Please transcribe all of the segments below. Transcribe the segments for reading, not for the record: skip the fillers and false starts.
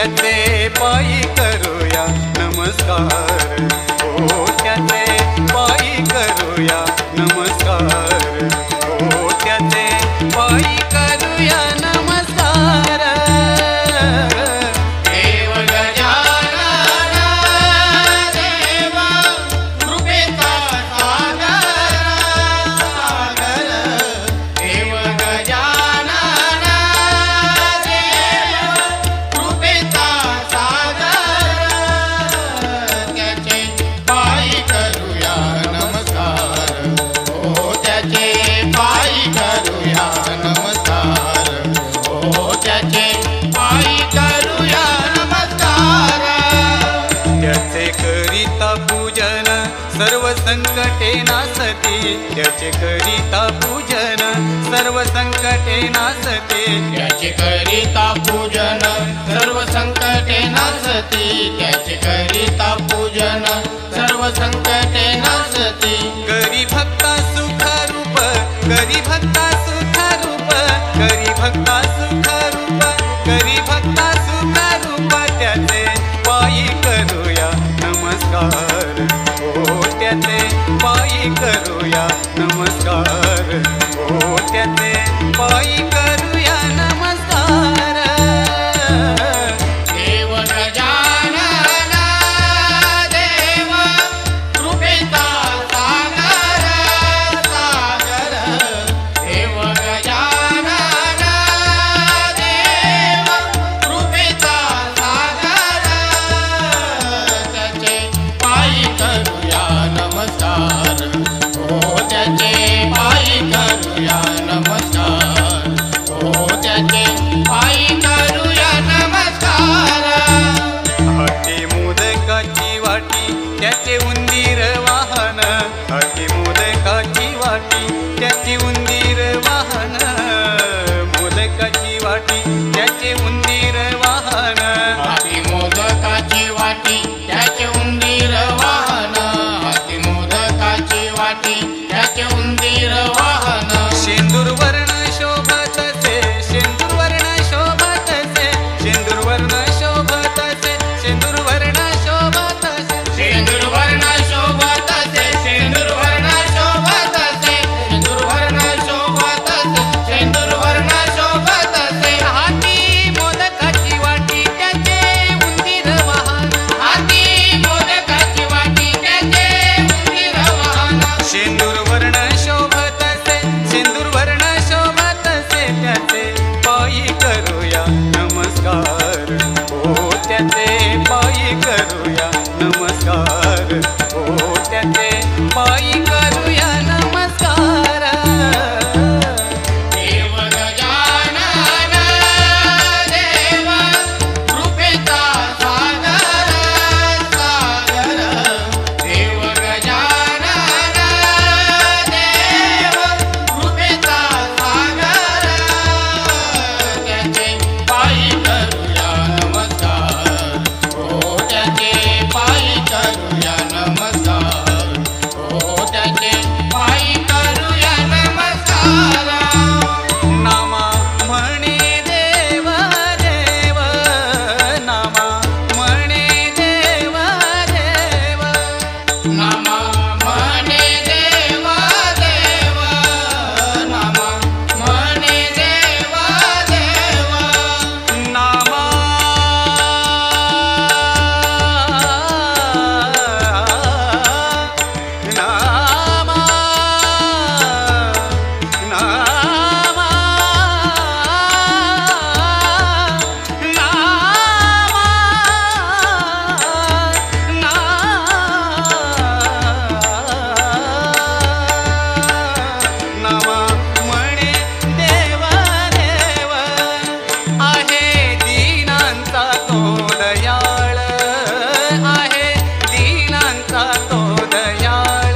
त्याचे पायी करूया नमस्कार, हो त्याचे पायी करूया नमस्कार, हो त्याचे पायी करूया नमस्कार। देव गजानन देव कृपेचा सागर सागर, देव गजानन देव कृपेचा सागर, त्याचे पायी करूया नमस्कार, हो त्याचे पायी करूया नमस्कार, हो त्याचे पायी करूया नमस्कार। त्याचे करिता पूजन सर्व संकटे नासती, त्याचे करिता पूजन सर्व संकटे नासते, त्याचे करिता पूजन सर्व संकटे नासती, त्याचे करिता पूजन सर्व संकटे नासती। करी भक्ता सुख रूप, करी भक्ता सुख रूप, करी भक्ता सुख रूप, करी भक्ता सुख रूप, त्याचे पायी करूया नमस्कार, हो त्याचे पायी करूया नमस्कार, हो त्याचे पायी करूया नमस्कार। देव गजानन देव कृपेचा सागर सागर, देव गजानन देव कृपेचा सागर, त्याचे पायी करूया नमस्कार, हो त्याचे पायी करूया नमस्कार, हो त्याचे पायी करूया नमस्कार। हाती मोदकाची वाटी त्याचे उंदीर वाहन, हाती मोदकाची वाटी त्याची उंदीर वाहन, मोदकाची वाटी त्याचे उंदीर वाहन, हाती मोदकाची वाटी त्याचे उंदीर वाहन, हाती मोदकाची वाटी त्याचे उंदीर वाहन। शेंदूर वर्ण शोभत से, शेंदूर वर्ण शोभत से, शेंदूर वर्ण शोभत से, शेंदूर वर्ण शोभत से, शेंदूर वर्ण शोभत से, शेंदूर वर्ण शोभत से, शेंदूर वर्ण शोभत से, शेंदूर वर्ण शोभत से। हाती मोदकाची वाटी त्याचे उंदीर वाहन, हाती मोदकाची वाटी त्याचे उंदीर वाहन। शेंदूर वर्ण शोभत से, शेंदूर वर्ण शोभत से, त्याचे पायी करूया नमस्कार, हो त्याचे पायी करूया नमस्कार, हो त्याचे पायी करूया नमस्कार। देव गजानन देव कृपेचा सागर सागर, देव गजानन देव कृपेचा सागर, त्याचे पायी करूया नमस्कार, हो त्याचे पायी करूया नमस्कार, हो त्याचे पायी करूया नमस्कार। नामा म्हणे देव देव, नामा म्हणे देव देव, नामा म्हणे देव देव, नामा म्हणे देव देव, नामा नामा नामा नामा म्हणे देव देव, आहे दीनांचा तो दयाळ, आहे दीनांचा तो दयाळ।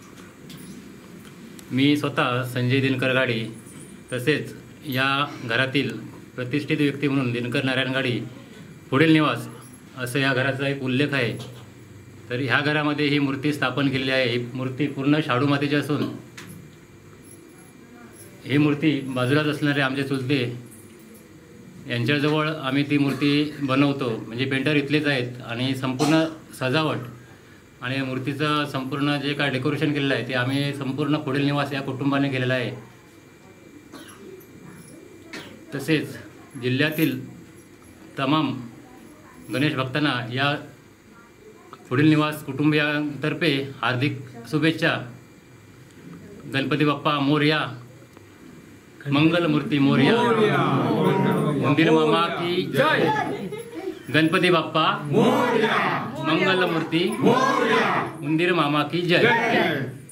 मी स्वतः संजय दिनकर गाडी, तसेच या घरातील प्रतिष्ठित व्यक्ती म्हणून दिनकर नारायण गाडी पुढील निवास असं या घराचा एक उल्लेख आहे। तर ह्या घरामध्ये ही मूर्ती स्थापन केलेली आहे। ही मूर्ती पूर्ण शाडू मातीची असून ही मूर्ती बाजूलाच असणारे आमचे चुलते यांच्याजवळ आम्ही ती मूर्ती बनवतो. म्हणजे पेंटर इथलेच आहेत आणि संपूर्ण सजावट आणि मूर्तीचं संपूर्ण जे काय डेकोरेशन केलेलं आहे ते आम्ही संपूर्ण पुढील निवास या कुटुंबाने केलेलं आहे. तसेच जिल्ह्यातील तमाम गणेश भक्तांना या पुढील निवास कुटुंबियांतर्फे हार्दिक शुभेच्छा. गणपती बाप्पा मोरया, मंगल मूर्ती मोरया, मंदिर मामा की जय. गणपती बाप्पा मोरया, मंगल मूर्ती मोरया, मंदिर मामा की जय.